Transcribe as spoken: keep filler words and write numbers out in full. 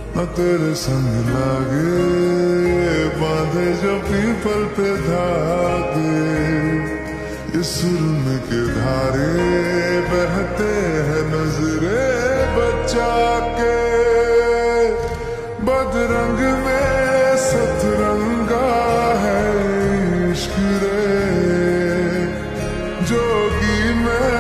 न तेरे संग लागे बांधे जो पीपल पे धागे, ये सुरन के धारे बहते हैं नजरे बचा के। बदरंग में सतरंगा है इश्क रे, जोगी में